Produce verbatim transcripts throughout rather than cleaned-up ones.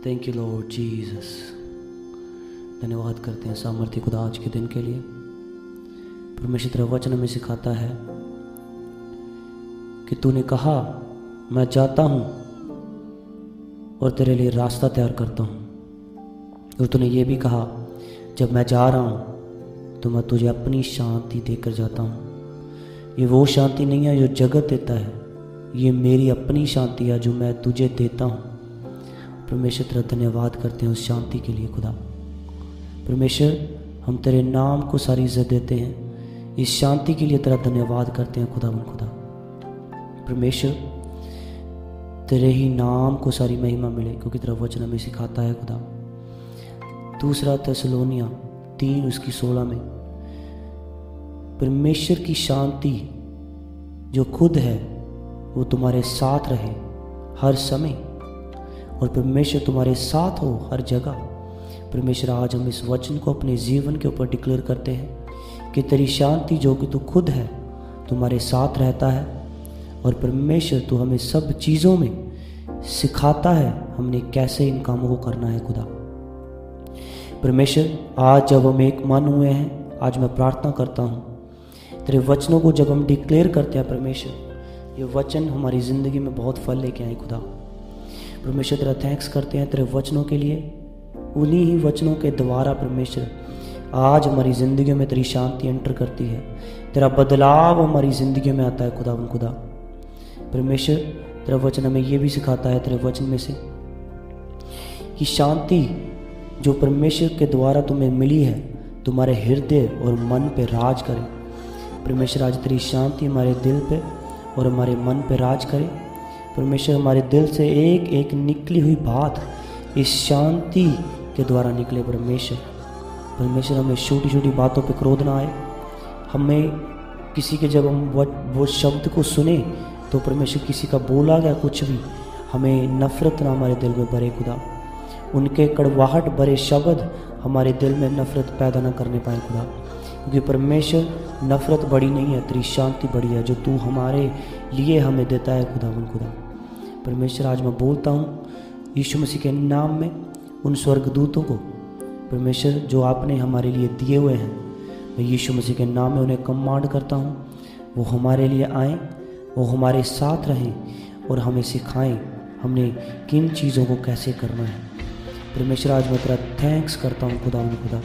Thank you Lord Jesus. धन्यवाद करते हैं सामर्थ्य खुदा आज के दिन के लिए। परमेश्वर तेरा वचन हमें सिखाता है कि तूने कहा मैं जाता हूँ और तेरे लिए रास्ता तैयार करता हूँ। और तूने ये भी कहा जब मैं जा रहा हूँ तो मैं तुझे अपनी शांति देकर जाता हूँ। ये वो शांति नहीं है जो जगत देता है, ये मेरी अपनी शांति है जो मैं तुझे देता हूँ। परमेश्वर तेरा धन्यवाद करते हैं उस शांति के लिए खुदा। परमेश्वर हम तेरे नाम को सारी इज्जत देते हैं, इस शांति के लिए तेरा धन्यवाद करते हैं खुदा बन खुदा। परमेश्वर तेरे ही नाम को सारी महिमा मिले, क्योंकि तेरा वचन हमें सिखाता है खुदा। दूसरा थिस्सलुनीया तीन उसकी सोलह में परमेश्वर की शांति जो खुद है वो तुम्हारे साथ रहे हर समय, और परमेश्वर तुम्हारे साथ हो हर जगह। परमेश्वर आज हम इस वचन को अपने जीवन के ऊपर डिक्लेयर करते हैं कि तेरी शांति जो कि तू खुद है तुम्हारे साथ रहता है, और परमेश्वर तू हमें सब चीज़ों में सिखाता है हमने कैसे इन कामों को करना है खुदा। परमेश्वर आज जब हम एक मन हुए हैं, आज मैं प्रार्थना करता हूँ तेरे वचनों को जब हम डिक्लेयर करते हैं परमेश्वर, ये वचन हमारी ज़िंदगी में बहुत फल लेके आए खुदा। परमेश्वर तेरा थैंक्स करते हैं तेरे वचनों के लिए। उन्हीं ही वचनों के द्वारा परमेश्वर आज हमारी ज़िंदगी में तेरी शांति एंटर करती है, तेरा बदलाव हमारी ज़िंदगी में आता है खुदा बन खुदा। परमेश्वर तेरा वचन हमें ये भी सिखाता है तेरे वचन में से कि शांति जो परमेश्वर के द्वारा तुम्हें मिली है तुम्हारे हृदय और मन पे राज करे। परमेश्वर आज तेरी शांति हमारे दिल पे और हमारे मन पे राज करे। परमेश्वर हमारे दिल से एक एक निकली हुई बात इस शांति के द्वारा निकले। परमेश्वर परमेश्वर हमें छोटी छोटी बातों पे क्रोध ना आए। हमें किसी के जब हम वो, वो शब्द को सुने तो परमेश्वर किसी का बोला गया कुछ भी हमें नफ़रत ना हमारे दिल में भरे खुदा। उनके कड़वाहट भरे शब्द हमारे दिल में नफ़रत पैदा ना करने पाए खुदा, क्योंकि परमेश्वर नफ़रत बड़ी नहीं है, तेरी शांति बड़ी है जो तू हमारे लिए हमें देता है खुदा बन खुदा। परमेश्वर आज मैं बोलता हूँ यीशु मसीह के नाम में उन स्वर्गदूतों को परमेश्वर जो आपने हमारे लिए दिए हुए हैं, मैं यीशु मसीह के नाम में उन्हें कमांड करता हूँ वो हमारे लिए आएँ, वो हमारे साथ रहें और हमें सिखाएं हमने किन चीज़ों को कैसे करना है। परमेश्वर आज मैं तेरा थैंक्स करता हूँ खुदा बन खुदा,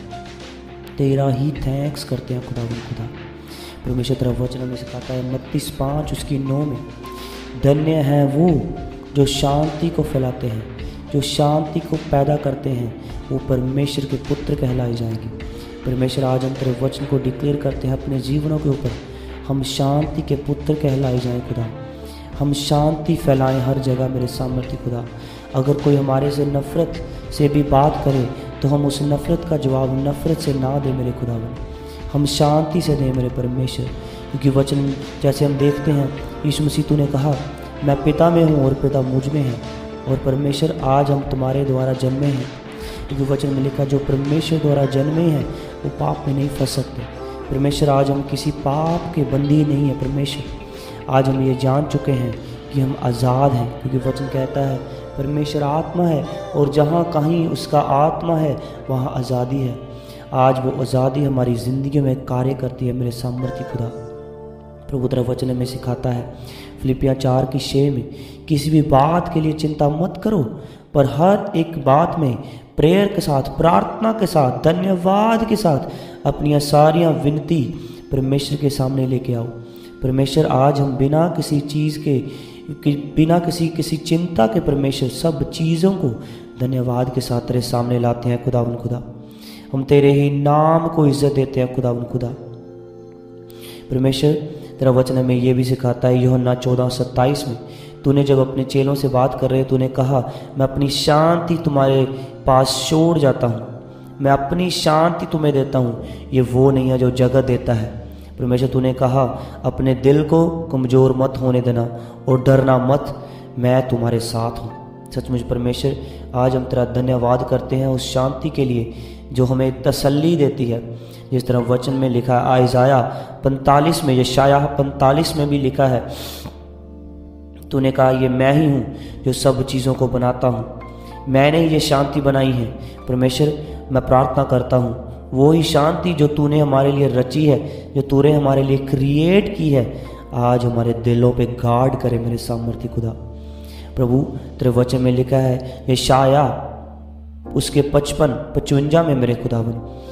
तेरा ही थैंक्स करते हैं खुदा बन खुदा। परमेश्वर तेरा वचन हमें सिखाता है मत्ती पाँच उसकी नौ में, धन्य है वो जो शांति को फैलाते हैं, जो शांति को पैदा करते हैं, वो परमेश्वर के पुत्र कहलाए जाएंगे। परमेश्वर आज हम तेरे वचन को डिक्लेयर करते हैं अपने जीवनों के ऊपर, हम शांति के पुत्र कहलाए जाएं खुदा। हम शांति फैलाएं हर जगह मेरे सामर्थ्य खुदा। अगर कोई हमारे से नफ़रत से भी बात करे तो हम उस नफ़रत का जवाब नफ़रत से ना दें मेरे खुदा, हम शांति से दें मेरे परमेश्वर। क्योंकि वचन जैसे हम देखते हैं यीशु मसीह तूने कहा मैं पिता में हूँ और पिता मुझ में है, और परमेश्वर आज हम तुम्हारे द्वारा जन्मे हैं। क्योंकि वचन में लिखा जो परमेश्वर द्वारा जन्मे हैं वो पाप में नहीं फंस सकते। परमेश्वर आज हम किसी पाप के बंदी नहीं है। परमेश्वर आज हम ये जान चुके हैं कि हम आज़ाद हैं, क्योंकि वचन कहता है परमेश्वर आत्मा है और जहाँ कहीं उसका आत्मा है वहाँ आज़ादी है। आज वो आज़ादी हमारी ज़िंदगी में कार्य करती है मेरे सामर्थ्य खुदा। प्रभु तेरा वचन में सिखाता है फिलिपियाँ चार की छः में, किसी भी बात के लिए चिंता मत करो, पर हर एक बात में प्रेयर के साथ, प्रार्थना के साथ, धन्यवाद के साथ अपनी सारियाँ विनती परमेश्वर के सामने लेके आओ। परमेश्वर आज हम बिना किसी चीज़ के कि बिना किसी किसी चिंता के परमेश्वर सब चीज़ों को धन्यवाद के साथ तेरे सामने लाते हैं खुदावन खुदा। हम तेरे ही नाम को इज्जत देते हैं खुदावन खुदा। परमेश्वर तेरा वचन हमें ये भी सिखाता है यूहन्ना चौदह सत्ताईस में, तूने जब अपने चेलों से बात कर रहे तूने कहा मैं अपनी शांति तुम्हारे पास छोड़ जाता हूँ, मैं अपनी शांति तुम्हें देता हूँ, ये वो नहीं है जो जगत देता है। परमेश्वर तूने कहा अपने दिल को कमज़ोर मत होने देना और डरना मत, मैं तुम्हारे साथ हूँ। सचमुच परमेश्वर आज हम तेरा धन्यवाद करते हैं उस शांति के लिए जो हमें तसल्ली देती है। जिस तरह वचन में लिखा है आइज़ाया पैंतालीस में, यशायाह पैंतालीस में भी लिखा है, तूने कहा ये मैं ही हूँ जो सब चीज़ों को बनाता हूँ, मैंने ही ये शांति बनाई है। परमेश्वर मैं प्रार्थना करता हूँ वो ही शांति जो तूने हमारे लिए रची है, जो तूने हमारे लिए क्रिएट की है, आज हमारे दिलों पे गार्ड करे मेरे सामर्थ्य खुदा। प्रभु तेरे वचन में लिखा है यशाया उसके पचपन पचवंजा में मेरे खुदावन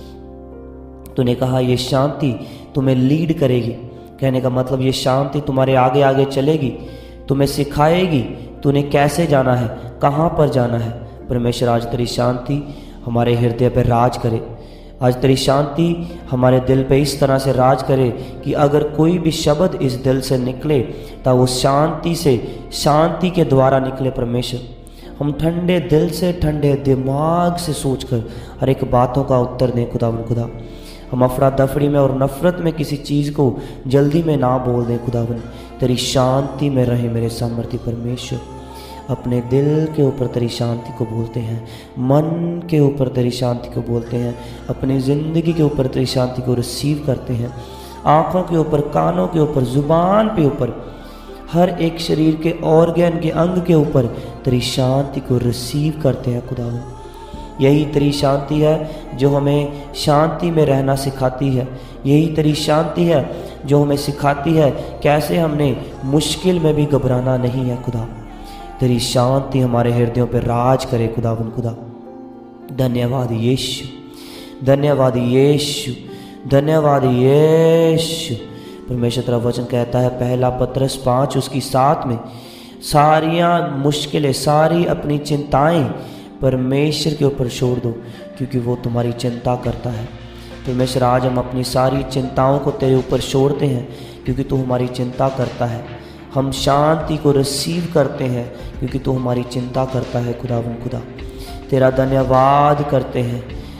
तूने कहा ये शांति तुम्हें लीड करेगी। कहने का मतलब ये शांति तुम्हारे आगे आगे चलेगी, तुम्हें सिखाएगी तूने कैसे जाना है, कहाँ पर जाना है। परमेश्वर आज तेरी शांति हमारे हृदय पर राज करे, आज तेरी शांति हमारे दिल पे इस तरह से राज करे कि अगर कोई भी शब्द इस दिल से निकले तो वो शांति से, शांति के द्वारा निकले। परमेश्वर हम ठंडे दिल से, ठंडे दिमाग से सोचकर हर एक बातों का उत्तर दें खुदावन खुदा। हम अफरा दफड़ी में और नफरत में किसी चीज़ को जल्दी में ना बोल दें खुदावन। तेरी शांति में रहे मेरे सामर्थ्य परमेश्वर। अपने दिल के ऊपर तेरी शांति को बोलते हैं, मन के ऊपर तेरी शांति को बोलते हैं, अपनी ज़िंदगी के ऊपर तेरी शांति को रिसीव करते हैं। आँखों के ऊपर, कानों के ऊपर, ज़ुबान पे ऊपर, हर एक शरीर के ऑर्गन के अंग के ऊपर तेरी शांति को रिसीव करते हैं खुदावन। यही तेरी शांति है जो हमें शांति में रहना सिखाती है। यही तेरी शांति है जो हमें सिखाती है कैसे हमने मुश्किल में भी घबराना नहीं है खुदा। तेरी शांति हमारे हृदयों पर राज करे खुदावन खुदा। धन्यवाद यीशु, धन्यवाद यीशु, धन्यवाद यीशु। परमेश्वर तेरा वचन कहता है पहला पत्रस पाँच उसकी सात में, सारियां मुश्किलें, सारी अपनी चिंताएं परमेश्वर के ऊपर छोड़ दो क्योंकि वो तुम्हारी चिंता करता है। परमेश्वर आज हम अपनी सारी चिंताओं को तेरे ऊपर छोड़ते हैं क्योंकि तू हमारी चिंता करता है। हम शांति को रिसीव करते हैं क्योंकि तू हमारी चिंता करता है खुदावन खुदा। तेरा धन्यवाद करते हैं,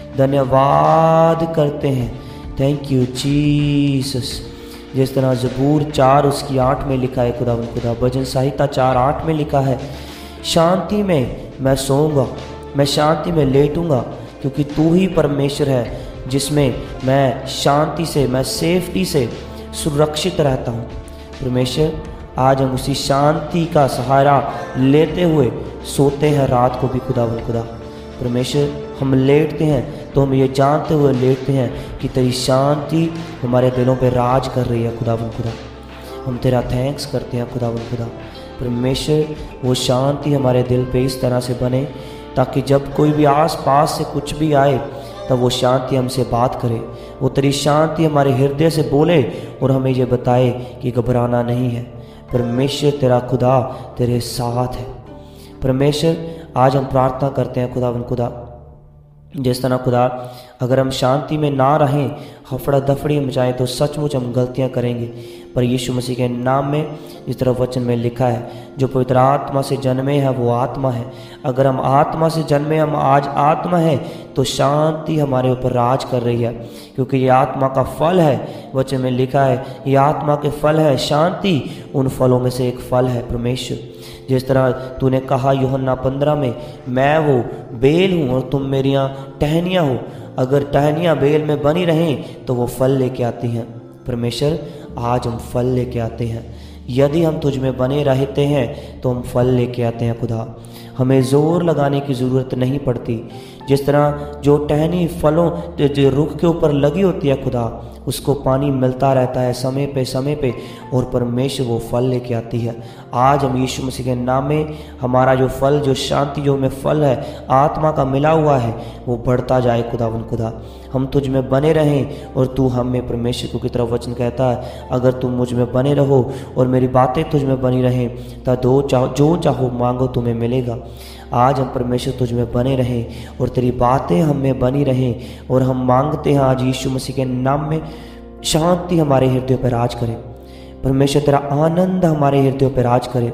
धन्यवाद करते हैं। Thank you Jesus. जिस तरह ज़बूर चार उसकी आठ में लिखा है खुदावन खुदा, भजन संहिता चार आठ में लिखा है शांति में मैं सोऊंगा, मैं शांति में लेटूंगा क्योंकि तू ही परमेश्वर है जिसमें मैं शांति से, मैं सेफ्टी से सुरक्षित रहता हूँ। परमेश्वर आज हम उसी शांति का सहारा लेते हुए सोते हैं रात को भी खुदावन खुदा। परमेश्वर हम लेटते हैं तो हम ये जानते हुए लेटते हैं कि तेरी शांति हमारे दिलों पे राज कर रही है खुदावन खुदा। हम तेरा थैंक्स करते हैं खुदावन खुदा। परमेश्वर वो शांति हमारे दिल पे इस तरह से बने ताकि जब कोई भी आस पास से कुछ भी आए तब वो शांति हमसे बात करे, वो तेरी शांति हमारे हृदय से बोले और हमें ये बताए कि घबराना नहीं है। परमेश्वर तेरा खुदा तेरे साथ है। परमेश्वर आज हम प्रार्थना करते हैं खुदावन खुदा, जिस तरह खुदा अगर हम शांति में ना रहें, हफड़ा दफड़ी मचाएं तो सचमुच हम गलतियां करेंगे। पर यीशु मसीह के नाम में जिस तरह वचन में लिखा है जो पवित्र आत्मा से जन्मे हैं वो आत्मा है। अगर हम आत्मा से जन्मे, हम आज आत्मा है तो शांति हमारे ऊपर राज कर रही है क्योंकि ये आत्मा का फल है। वचन में लिखा है ये आत्मा के फल है, शांति उन फलों में से एक फल है। परमेश्वर जिस तरह तूने कहा यूहन्ना पंद्रह में, मैं वो बेल हूँ और तुम मेरियाँ टहनियाँ हो, अगर टहनियाँ बेल में बनी रहें तो वो फल लेके आती हैं। परमेश्वर आज हम फल लेके आते हैं। यदि हम तुझ में बने रहते हैं तो हम फल लेके आते हैं खुदा। हमें ज़ोर लगाने की ज़रूरत नहीं पड़ती। जिस तरह जो टहनी फलों जो रुख के ऊपर लगी होती है खुदा, उसको पानी मिलता रहता है समय पे समय पे और परमेश्वर वो फल लेके आती है। आज हम यीशु मसीह के नाम में हमारा जो फल, जो शांति, जो में फल है आत्मा का मिला हुआ है वो बढ़ता जाए खुदावन खुदा। हम तुझ में बने रहें और तू हम में। परमेश्वर की तरफ वचन कहता है अगर तुम मुझ में बने रहो और मेरी बातें तुझ में बनी रहें तो दो चाहो जो चाहो मांगो तुम्हें मिलेगा। आज हम परमेश्वर तुझ में बने रहें और तेरी बातें हम में बनी रहें और हम मांगते हैं आज यीशु मसीह के नाम में शांति हमारे हृदय पर राज करे। परमेश्वर तेरा आनंद हमारे हृदय पर राज करे।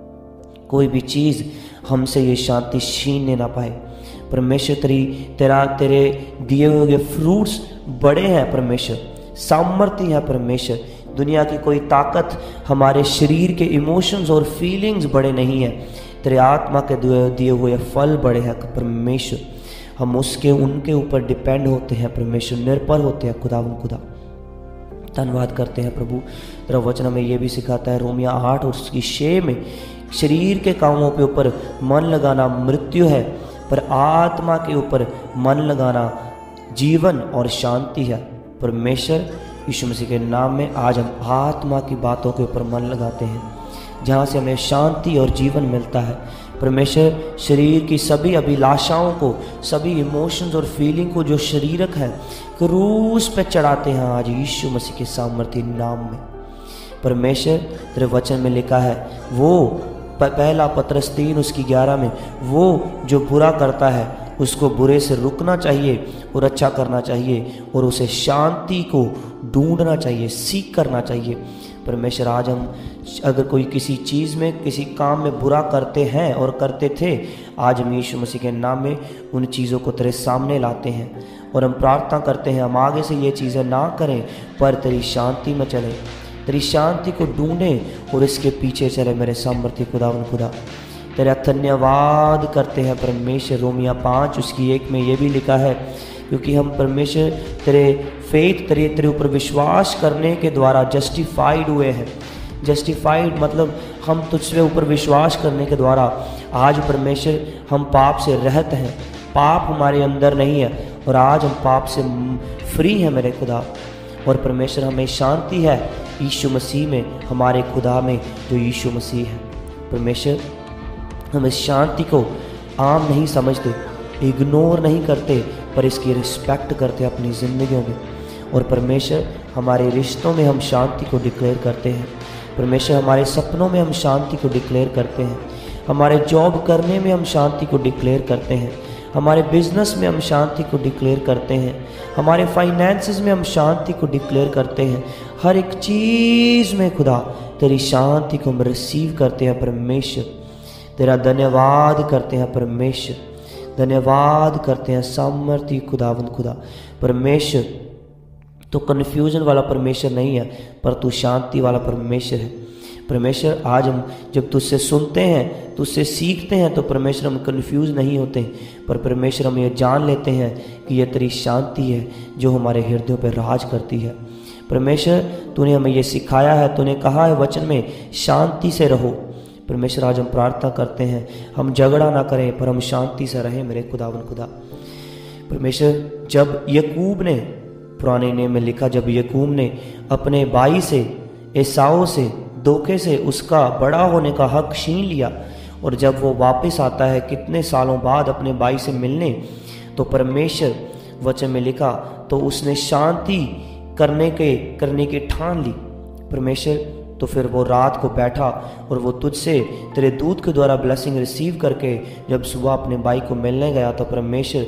कोई भी चीज़ हमसे ये शांति छीनने ना पाए। परमेश्वर तेरी तेरा तेरे दिए हुए फ्रूट्स बड़े हैं परमेश्वर, सामर्थ्य है परमेश्वर। दुनिया की कोई ताकत हमारे शरीर के इमोशंस और फीलिंग्स बड़े नहीं हैं। तेरे आत्मा के दिए हुए फल बड़े हैं परमेश्वर। हम उसके उनके ऊपर डिपेंड होते हैं परमेश्वर, निर्भर होते हैं खुदावन खुदा। धन्यवाद करते हैं प्रभु। तेरा वचन हमें ये भी सिखाता है रोमिया आठ और उसकी छः में, शरीर के कामों के ऊपर मन लगाना मृत्यु है पर आत्मा के ऊपर मन लगाना जीवन और शांति है। परमेश्वर यीशु मसीह के नाम में आज हम आत्मा की बातों के ऊपर मन लगाते हैं, जहाँ से हमें शांति और जीवन मिलता है। परमेश्वर शरीर की सभी अभिलाषाओं को, सभी इमोशंस और फीलिंग को जो शरीरक है, क्रूस पे चढ़ाते हैं आज यीशु मसीह के सामर्थ्य नाम में। परमेश्वर तेरे वचन में लिखा है, वो पहला पत्रस तीन उसकी ग्यारह में, वो जो बुरा करता है उसको बुरे से रुकना चाहिए और अच्छा करना चाहिए, और उसे शांति को ढूंढना चाहिए, सीख करना चाहिए। परमेश्वर आज हम अगर कोई किसी चीज़ में, किसी काम में बुरा करते हैं और करते थे, आज हम यीशु मसीह के नाम में उन चीज़ों को तेरे सामने लाते हैं और हम प्रार्थना करते हैं हम आगे से ये चीज़ें ना करें, पर तेरी शांति में चलें, तेरी शांति को ढूंढें और इसके पीछे चले। मेरे सामर्थ्य खुदावन खुदा तेरा धन्यवाद करते हैं परमेश्वर। रोमिया पाँच उसकी एक में ये भी लिखा है, क्योंकि हम परमेश्वर तेरे फेथ तेरे तेरे ऊपर विश्वास करने के द्वारा जस्टिफाइड हुए हैं। जस्टिफाइड मतलब हम तुझसे ऊपर विश्वास करने के द्वारा आज परमेश्वर हम पाप से रहित हैं, पाप हमारे अंदर नहीं है और आज हम पाप से फ्री हैं मेरे खुदा। और परमेश्वर हमें शांति है यीशु मसीह में, हमारे खुदा में जो यीशु मसीह है। परमेश्वर हम इस शांति को आम नहीं समझते, इग्नोर नहीं करते, पर इसकी रिस्पेक्ट करते अपनी ज़िंदगियों में। और परमेश्वर हमारे रिश्तों में हम शांति को डिक्लेयर करते हैं। परमेश्वर हमारे सपनों में हम शांति को डिक्लेयर करते हैं, हमारे जॉब करने में हम शांति को डिक्लेयर करते हैं, हमारे बिजनेस में हम शांति को डिक्लेयर करते हैं, हमारे फाइनेंसेस में हम शांति को डिक्लेयर करते हैं। हर एक चीज़ में खुदा तेरी शांति को हम रिसीव करते हैं परमेश्वर। तेरा धन्यवाद करते हैं परमेश्वर, धन्यवाद करते हैं सामर्थ्य खुदावंद खुदा। परमेश्वर तो कन्फ्यूजन वाला परमेश्वर नहीं है, पर तू शांति वाला परमेश्वर है। परमेश्वर आज हम जब तुझसे सुनते हैं, तुझसे सीखते हैं, तो परमेश्वर हम कन्फ्यूज नहीं होते, पर परमेश्वर हम ये जान लेते हैं कि ये तेरी शांति है जो हमारे हृदयों पर राज करती है। परमेश्वर तूने हमें ये सिखाया है, तूने कहा है वचन में शांति से रहो। परमेश्वर आज हम प्रार्थना करते हैं हम झगड़ा ना करें, पर हम शांति से रहें मेरे खुदावन खुदा। परमेश्वर जब यकूब ने, पुराने नियम में लिखा, जब यकूब ने अपने भाई से एसाव से धोखे से उसका बड़ा होने का हक छीन लिया, और जब वो वापस आता है कितने सालों बाद अपने भाई से मिलने, तो परमेश्वर वचन में लिखा तो उसने शांति करने के करने की ठान ली। परमेश्वर तो फिर वो रात को बैठा और वो तुझसे तेरे दूत के द्वारा ब्लेसिंग रिसीव करके जब सुबह अपने भाई को मिलने गया, तो परमेश्वर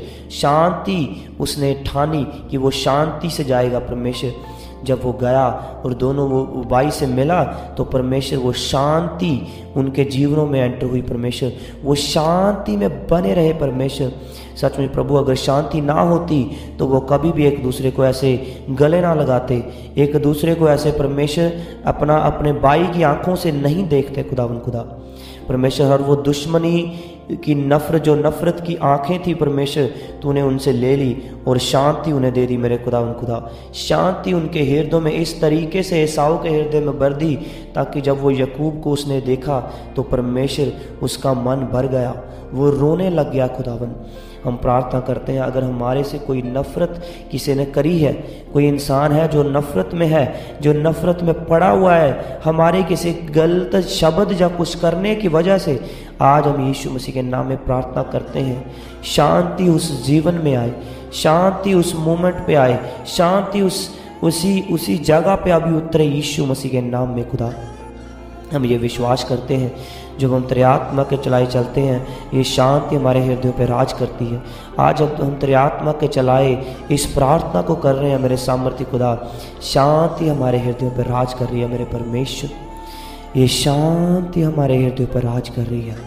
शांति उसने ठानी कि वो शांति से जाएगा। परमेश्वर जब वो गया और दोनों वो भाई से मिला, तो परमेश्वर वो शांति उनके जीवनों में एंटर हुई। परमेश्वर वो शांति में बने रहे। परमेश्वर सच में प्रभु अगर शांति ना होती तो वो कभी भी एक दूसरे को ऐसे गले ना लगाते, एक दूसरे को ऐसे परमेश्वर अपना अपने भाई की आंखों से नहीं देखते खुदावन खुदा। परमेश्वर हर वो दुश्मनी की नफरत, जो नफरत की आंखें थी परमेश्वर तूने उनसे ले ली और शांति उन्हें दे दी मेरे खुदावन खुदा। शांति उनके हृदयों में इस तरीके से एसाव के हृदय में भर दी, ताकि जब वो यकूब को उसने देखा तो परमेश्वर उसका मन भर गया, वो रोने लग गया। खुदावन हम प्रार्थना करते हैं अगर हमारे से कोई नफ़रत किसी ने करी है, कोई इंसान है जो नफ़रत में है, जो नफ़रत में पड़ा हुआ है हमारे किसी गलत शब्द या कुछ करने की वजह से, आज हम यीशु मसीह के नाम में प्रार्थना करते हैं शांति उस जीवन में आए, शांति उस मोमेंट पे आए, शांति उस उसी उसी जगह पे अभी उतरे यीशु मसीह के नाम में। खुदा हम ये विश्वास करते हैं जब हम तेरे आत्मा के चलाए चलते हैं, ये शांति हमारे हृदयों पर राज करती है। आज जब हम तेरे आत्मा के चलाए इस प्रार्थना को कर रहे हैं मेरे सामर्थ्य खुदा, शांति हमारे हृदयों पर राज कर रही है मेरे परमेश्वर, ये शांति हमारे हृदयों पर राज कर रही है।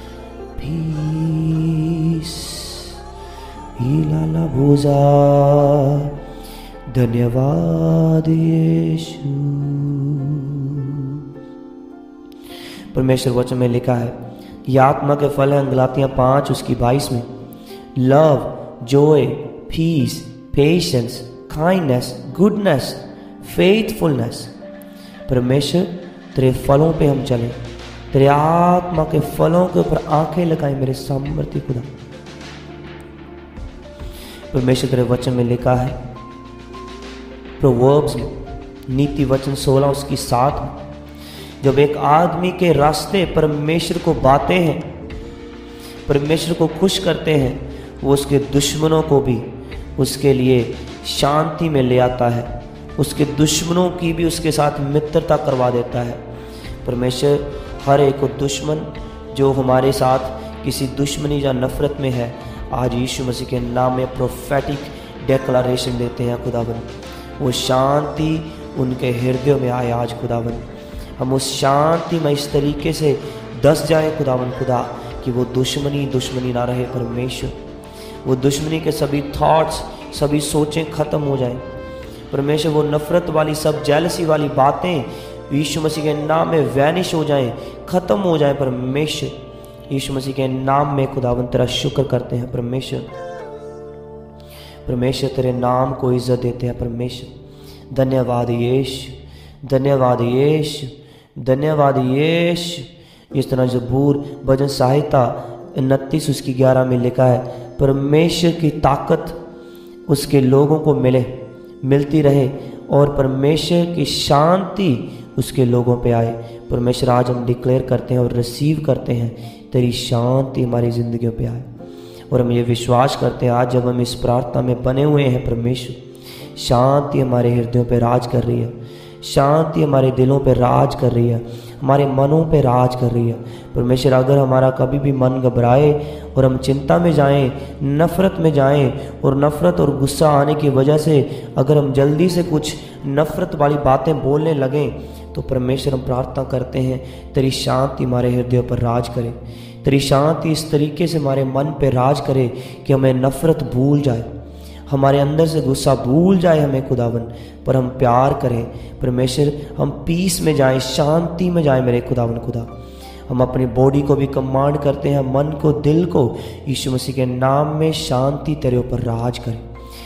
पीस इलाला भूजा, धन्यवाद यीशु। परमेश्वर वचन में लिखा है, ये आत्मा के फल हैं गलातियाँ पाँच उसकी बाईस में, love, joy, peace, patience, kindness, goodness, faithfulness. परमेश्वर तेरे फलों पे हम चलें, तेरे आत्मा के फलों के ऊपर आंखें लगाएं मेरे सामर्थ्य खुदा। परमेश्वर तेरे वचन में लिखा है, प्रोवर्ब्स नीति वचन सोलह उसकी सात में, जब एक आदमी के रास्ते परमेश्वर को बातें हैं, परमेश्वर को खुश करते हैं, वो उसके दुश्मनों को भी उसके लिए शांति में ले आता है, उसके दुश्मनों की भी उसके साथ मित्रता करवा देता है। परमेश्वर हर एक दुश्मन जो हमारे साथ किसी दुश्मनी या नफरत में है, आज यीशु मसीह के नाम में प्रोफेटिक डेक्लरेशन देते हैं खुदावन, वो शांति उनके हृदयों में आए आज खुदावन। हम उस शांति में इस तरीके से दस जाए खुदावन खुदा कि वो दुश्मनी दुश्मनी ना रहे परमेश्वर, वो दुश्मनी के सभी थॉट्स, सभी सोचें ख़त्म हो जाएं परमेश्वर। वो नफ़रत वाली सब जेलसी वाली बातें यीशु मसीह के नाम में वैनिश हो जाएं, ख़त्म हो जाएं परमेश्वर। यीशु मसीह के नाम में खुदावन तेरा शुक्र करते हैं परमेश्वर। परमेश्वर तेरे नाम को इज्जत देते हैं परमेश्वर। धन्यवाद यीशु, धन्यवाद यीशु, धन्यवाद यीशु। इस तरह ज़बूर भजन संहिता उनतीस उसकी ग्यारह में लिखा है, परमेश्वर की ताकत उसके लोगों को मिले मिलती रहे और परमेश्वर की शांति उसके लोगों पे आए। परमेश्वर आज हम डिक्लेयर करते हैं और रिसीव करते हैं, तेरी शांति हमारी ज़िंदगियों पे आए। और हम ये विश्वास करते हैं आज जब हम इस प्रार्थना में बने हुए हैं परमेश्वर, शांति हमारे हृदयों पे राज कर रही है, शांति हमारे दिलों पे राज कर रही है, हमारे मनों पे राज कर रही है परमेश्वर। अगर हमारा कभी भी मन घबराए और हम चिंता में जाएं, नफ़रत में जाएं और नफ़रत और गुस्सा आने की वजह से अगर हम जल्दी से कुछ नफ़रत वाली बातें बोलने लगें, तो परमेश्वर हम प्रार्थना करते हैं तेरी शांति हमारे हृदयों पर राज करे, तेरी शांति इस तरीके से हमारे मन पे राज करे कि हमें नफ़रत भूल जाए, हमारे अंदर से गुस्सा भूल जाए हमें खुदावन, पर हम प्यार करें परमेश्वर, हम पीस में जाएं, शांति में जाएं मेरे खुदावन खुदा। हम अपनी बॉडी को भी कमांड करते हैं, मन को, दिल को, यीशु मसीह के नाम में शांति तेरे ऊपर राज करे,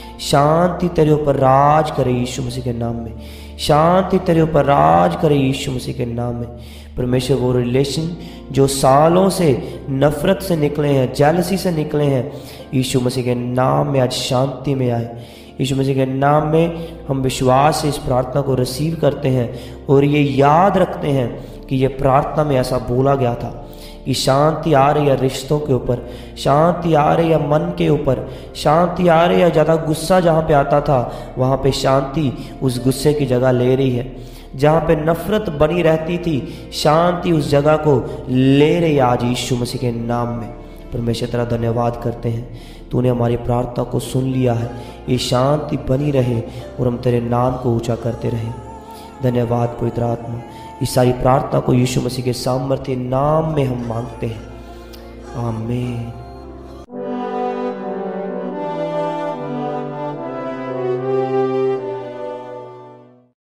शांति तेरे ऊपर राज करे यीशु मसीह के नाम में, शांति तेरे ऊपर राज करे यीशु मसीह के नाम में परमेश्वर। वो रिलेशन जो सालों से नफ़रत से निकले हैं, जेलसी से निकले हैं, यीशु मसीह के नाम में आज शांति में आए। यीशु मसीह के नाम में हम विश्वास से इस प्रार्थना को रिसीव करते हैं और ये याद रखते हैं कि ये प्रार्थना में ऐसा बोला गया था कि शांति आ रही है रिश्तों के ऊपर, शांति आ रही है मन के ऊपर, शांति आ रही है। ज़्यादा गुस्सा जहाँ पे आता था वहाँ पे शांति उस गुस्से की जगह ले रही है, जहाँ पे नफ़रत बनी रहती थी शांति उस जगह को ले रही है आज यीशु मसीह के नाम में। परमेश्वर तेरा धन्यवाद करते हैं, तूने हमारी प्रार्थना को सुन लिया है, ये शांति बनी रहे और हम तेरे नाम को ऊंचा करते रहें। धन्यवाद पवित्र आत्मा। इस सारी प्रार्थना को यीशु मसीह के सामर्थ्य नाम में हम मांगते हैं, आमीन।